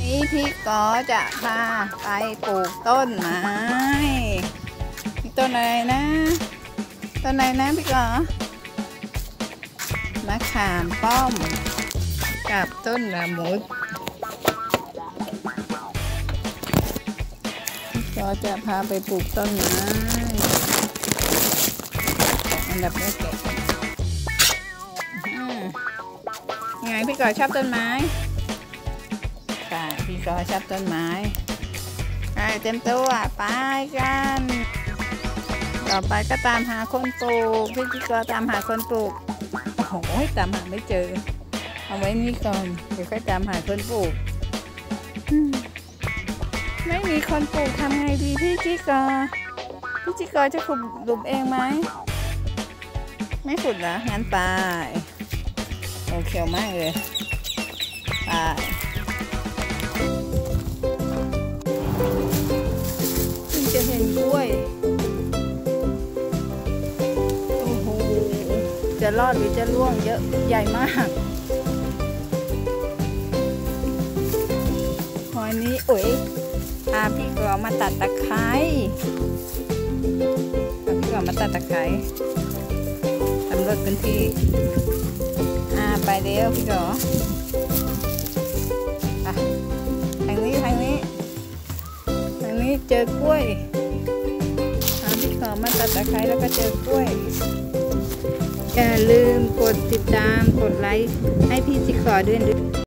นี้พี่ก็จะพาไปปลูกต้นไม้ต้นอะไรนะต้นอะไรนะพี่ก็มะขามป้อมกับต้นละมุดพี่ก็จะพาไปปลูกต้นไม้อันดับแรกไงพี่ก็ชอบต้นไม้ค่ะพี่ก็ชอบต้นไม้เต็มตัวไปกันต่อไปก็ตามหาคนปลูกพี่ก็ตามหาคนปลูกโอ้โหตามหาไม่เจอเอาไว้นี่ก่อนเดี๋ยวค่อยตามหาคนปลูกไม่มีคนปลูกทำไงดีพี่จิกอจะขุดหลุมเองไหมไม่ขุดเหรองั้นไปโอเคมากเลยไปจะเห็นกล้วยโอ้โหจะรอดหรือจะร่วงเยอะใหญ่มากพอนี้พี่ก็มาตัดตะไคร้สำรวจพื้นที่ไปเร็วพี่ก็ทางนี้เจอกล้วยพี่ขอมาตัดตะไคร้แล้วก็เจอกล้วยอย่าลืมกดติดตามกดไลค์ให้พี่จิขอด้วย